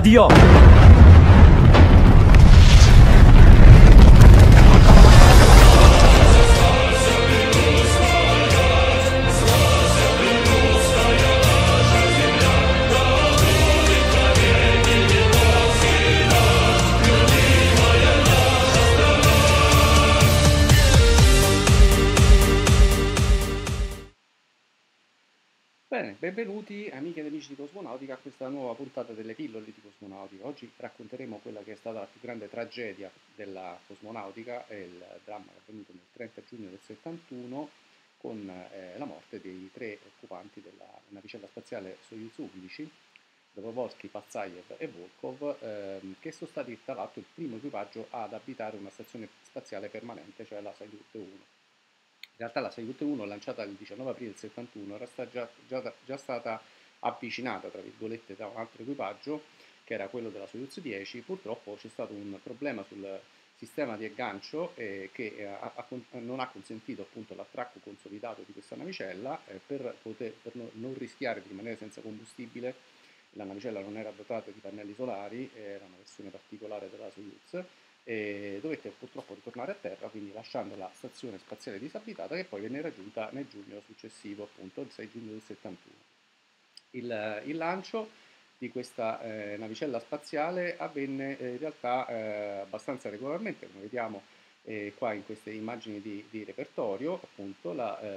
Radio. Bene, benvenuti amiche ed amici di Cosmonautica a questa nuova puntata delle pillole di Cosmonautica. Oggi racconteremo quella che è stata la più grande tragedia della cosmonautica e il dramma che è avvenuto nel 30 giugno del 71 con la morte dei 3 occupanti della navicella spaziale Soyuz 11, Dobrovolsky, Patsayev e Volkov, che sono stati tra l'altro il primo equipaggio ad abitare una stazione spaziale permanente, cioè la Salyut 1. In realtà la Salyut 1, lanciata il 19 aprile del 71, era già stata avvicinata, tra virgolette, da un altro equipaggio, che era quello della Soyuz 10. Purtroppo c'è stato un problema sul sistema di aggancio che non ha consentito appunto l'attracco consolidato di questa navicella. Per non rischiare di rimanere senza combustibile, la navicella non era dotata di pannelli solari, era una versione particolare della Soyuz, e dovette purtroppo ritornare a terra, quindi lasciando la stazione spaziale disabitata, che poi venne raggiunta nel giugno successivo, appunto il 6 giugno del 71. Il lancio di questa navicella spaziale avvenne in realtà abbastanza regolarmente, come vediamo qua in queste immagini di repertorio. Appunto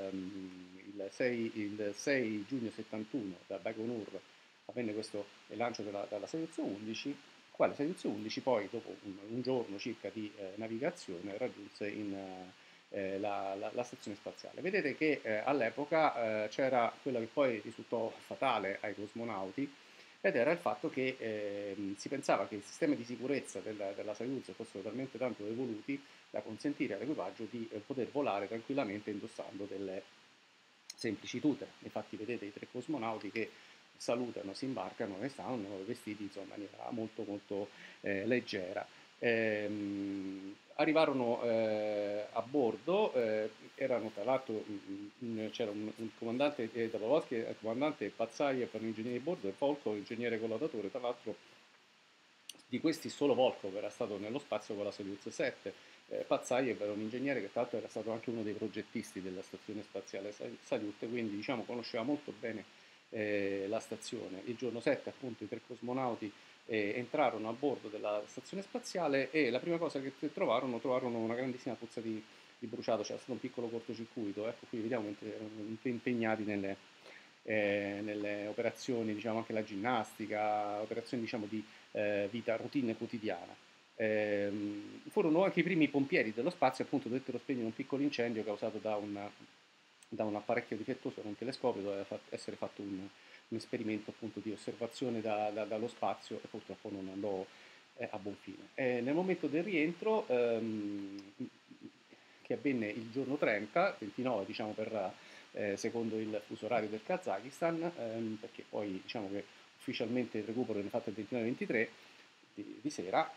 il 6 giugno 71 da Baikonur avvenne questo lancio dalla Soyuz 11, quale Soyuz 11 poi dopo un giorno circa di navigazione raggiunse la stazione spaziale. Vedete che all'epoca c'era quello che poi risultò fatale ai cosmonauti, ed era il fatto che si pensava che i sistemi di sicurezza della Soyuz fossero talmente tanto evoluti da consentire all'equipaggio di poter volare tranquillamente indossando delle semplici tute. Infatti vedete i 3 cosmonauti che salutano, si imbarcano e stanno vestiti insomma, in maniera molto molto leggera. Arrivarono a bordo, erano tra l'altro c'era un comandante Dobrovolsky, il comandante Patsayev, un ingegnere di bordo, e Volkov, ingegnere collaudatore. Tra l'altro di questi solo Volkov era stato nello spazio con la Soyuz 7. Patsayev era un ingegnere che tra l'altro era stato anche uno dei progettisti della stazione spaziale Salyut, quindi diciamo conosceva molto bene la stazione. Il giorno 7 appunto i 3 cosmonauti entrarono a bordo della stazione spaziale e la prima cosa che trovarono una grandissima puzza di bruciato. C'era stato un piccolo cortocircuito, ecco qui vediamo mentre erano impegnati nelle operazioni, diciamo anche la ginnastica, operazioni diciamo di vita routine quotidiana. Furono anche i primi pompieri dello spazio, appunto dovettero spegnere un piccolo incendio causato da un apparecchio difettoso, da un telescopio. Doveva essere fatto un esperimento appunto di osservazione dallo spazio e purtroppo non andò a buon fine. Nel momento del rientro, che avvenne il giorno 30, 29 diciamo secondo il fuso orario del Kazakistan, perché poi diciamo che ufficialmente il recupero viene fatto il 29-23 di sera,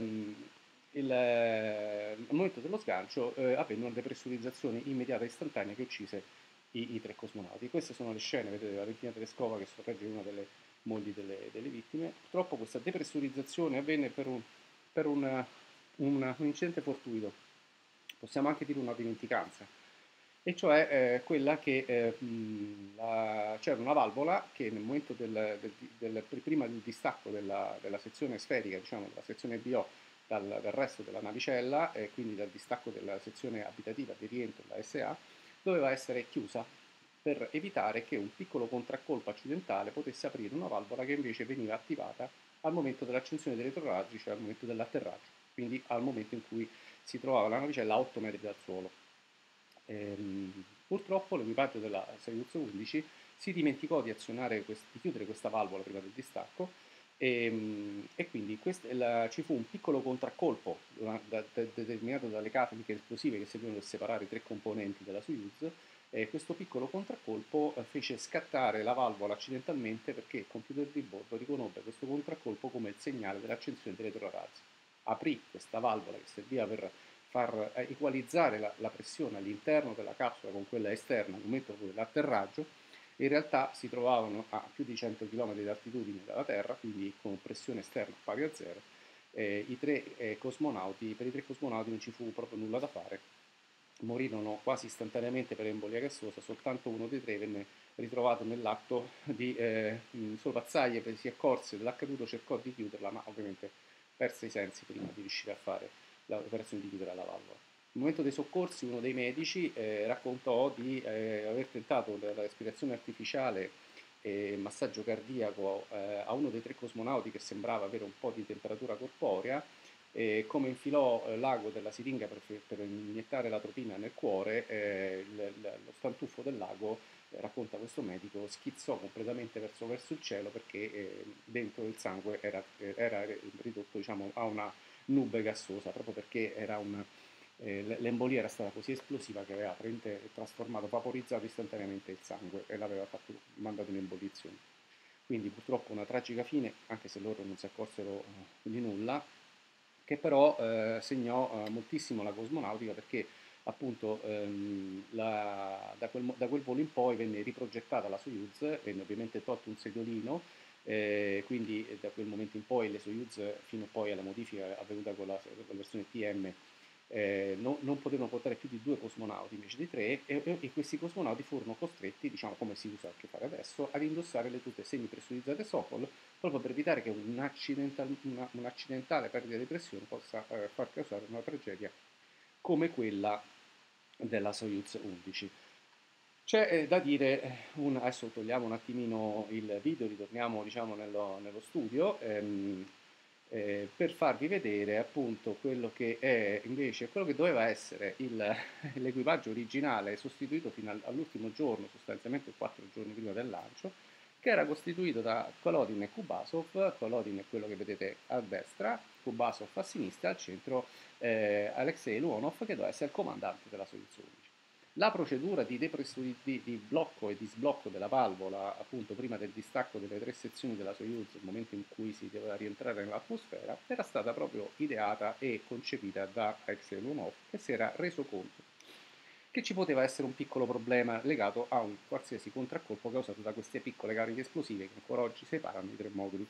al momento dello sgancio avvenne una depressurizzazione immediata e istantanea che uccise i 3 cosmonauti. Queste sono le scene, vedete, della Valentina Tereskova che sorregge una delle mogli delle vittime. Purtroppo questa depressurizzazione avvenne per un incidente fortuito, possiamo anche dire una dimenticanza, e cioè quella che c'era una valvola che nel momento prima del distacco della sezione sferica, diciamo della sezione BO dal resto della navicella, e quindi dal distacco della sezione abitativa di rientro, la SA, doveva essere chiusa per evitare che un piccolo contraccolpo accidentale potesse aprire una valvola che invece veniva attivata al momento dell'accensione dei retroraggi, cioè al momento dell'atterraggio, quindi al momento in cui si trovava la navicella a 8 metri dal suolo. Purtroppo l'equipaggio della Soyuz 11 si dimenticò di chiudere questa valvola prima del distacco, e quindi ci fu un piccolo contraccolpo determinato dalle cariche esplosive che servivano per separare i 3 componenti della Soyuz. Questo piccolo contraccolpo fece scattare la valvola accidentalmente, perché il computer di bordo riconobbe questo contraccolpo come il segnale dell'accensione dei retrorazzi. Aprì questa valvola che serviva per far equalizzare la pressione all'interno della capsula con quella esterna al momento dell'atterraggio, In realtà si trovavano a più di 100 km di altitudine dalla Terra, quindi con pressione esterna pari a zero. Per i tre cosmonauti non ci fu proprio nulla da fare, morirono quasi istantaneamente per embolia gassosa, soltanto uno dei tre venne ritrovato nell'atto di soprazzaie, si accorse dell'accaduto, cercò di chiuderla, ma ovviamente perse i sensi prima di riuscire a fare l'operazione di chiudere la valvola. Nel momento dei soccorsi uno dei medici raccontò di aver tentato la respirazione artificiale e massaggio cardiaco a uno dei tre cosmonauti che sembrava avere un po' di temperatura corporea, e come infilò l'ago della siringa per iniettare l'atropina nel cuore, lo stantuffo del lago, racconta questo medico, schizzò completamente verso il cielo perché dentro il sangue era ridotto, diciamo, a una nube gassosa, proprio perché l'embolia era stata così esplosiva che aveva trasformato, vaporizzato istantaneamente il sangue e l'aveva mandato in ebollizione. Quindi purtroppo una tragica fine, anche se loro non si accorsero di nulla, che però segnò moltissimo la cosmonautica perché appunto da quel volo in poi venne riprogettata la Soyuz, venne ovviamente tolto un seggiolino, quindi da quel momento in poi le Soyuz, fino poi alla modifica avvenuta con la versione TM, non potevano portare più di 2 cosmonauti invece di 3, e questi cosmonauti furono costretti, diciamo come si usa anche fare adesso, ad indossare le tute semipressurizzate Sokol, proprio per evitare che un'accidentale perdita di pressione possa far causare una tragedia come quella della Soyuz 11. C'è da dire, adesso togliamo un attimino il video, ritorniamo diciamo nello studio, per farvi vedere appunto quello che è invece, quello che doveva essere l'equipaggio originale, sostituito fino all'ultimo giorno, sostanzialmente 4 giorni prima del lancio, che era costituito da Kolodin e Kubasov. Kolodin è quello che vedete a destra, Kubasov a sinistra, al centro Alexei Leonov, che doveva essere il comandante della Soyuz 11. La procedura di blocco e di sblocco della valvola, appunto prima del distacco delle 3 sezioni della Soyuz, nel momento in cui si doveva rientrare nell'atmosfera, era stata proprio ideata e concepita da Alexei Leonov, che si era reso conto che ci poteva essere un piccolo problema legato a un qualsiasi contraccolpo causato da queste piccole cariche esplosive che ancora oggi separano i 3 moduli.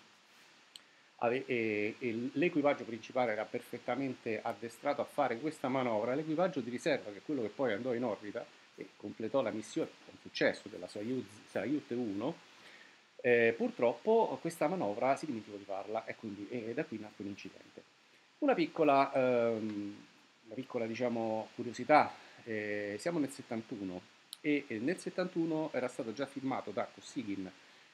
E l'equipaggio principale era perfettamente addestrato a fare questa manovra. L'equipaggio di riserva, che è quello che poi andò in orbita e completò la missione con successo della Soyuz 1, purtroppo questa manovra si dimenticò di farla e quindi da qui nacque l'incidente. Una piccola, una piccola diciamo, curiosità, siamo nel 71 nel 71 era stato già firmato da Kosygin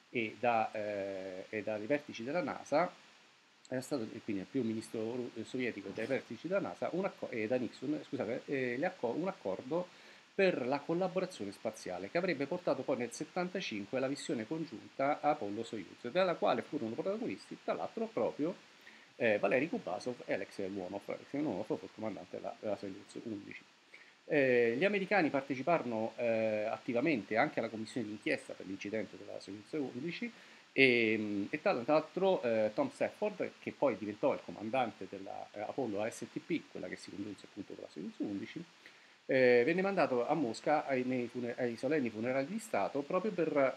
e dai vertici della NASA, era stato quindi il primo ministro sovietico e dai vertici della NASA e da Nixon, scusate, un accordo per la collaborazione spaziale che avrebbe portato poi nel 75 alla missione congiunta Apollo-Soyuz, della quale furono protagonisti tra l'altro proprio Valery Kubasov e Alexei Leonov. Alexei Leonov fu il comandante della Soyuz 11. Gli americani parteciparono attivamente anche alla commissione d'inchiesta per l'incidente della Soyuz 11 e tra l'altro Tom Stafford, che poi diventò il comandante della Apollo ASTP, quella che si congiunse appunto con la Soyuz 11, venne mandato a Mosca ai solenni funerali di Stato proprio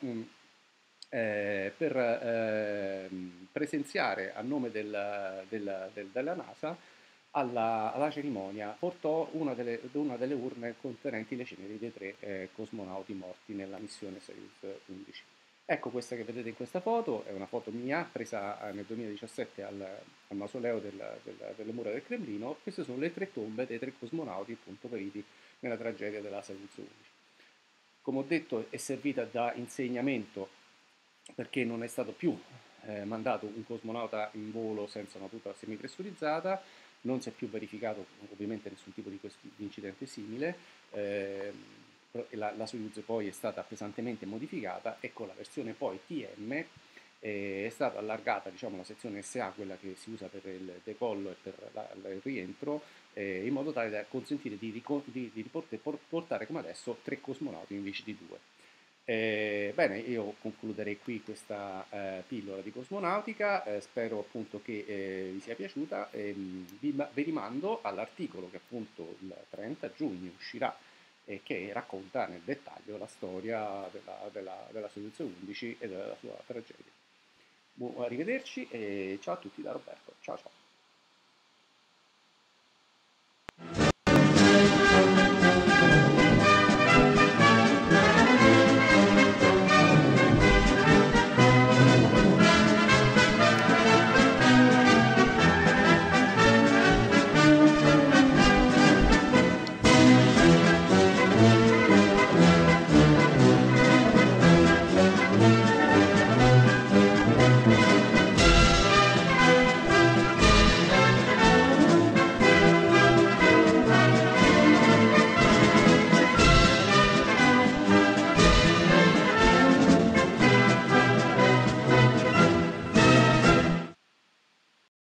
per presenziare a nome della NASA alla cerimonia. Portò una delle urne contenenti le ceneri dei 3 cosmonauti morti nella missione Soyuz 11. Ecco questa che vedete in questa foto, è una foto mia presa nel 2017 al mausoleo delle mura del Cremlino. Queste sono le 3 tombe dei 3 cosmonauti appunto feriti nella tragedia della Soyuz 11. Come ho detto, è servita da insegnamento perché non è stato più mandato un cosmonauta in volo senza una tuta semipressurizzata, non si è più verificato ovviamente nessun tipo di incidente simile. La Soyuz poi è stata pesantemente modificata e con la versione poi TM è stata allargata, diciamo, la sezione SA, quella che si usa per il decollo e per il rientro, in modo tale da consentire di portare come adesso 3 cosmonauti invece di 2. Bene, io concluderei qui questa pillola di cosmonautica, spero appunto che vi sia piaciuta, vi rimando all'articolo che appunto il 30 giugno uscirà che racconta nel dettaglio la storia della Soluzione 11 e della sua tragedia. Arrivederci e ciao a tutti da Roberto. Ciao ciao.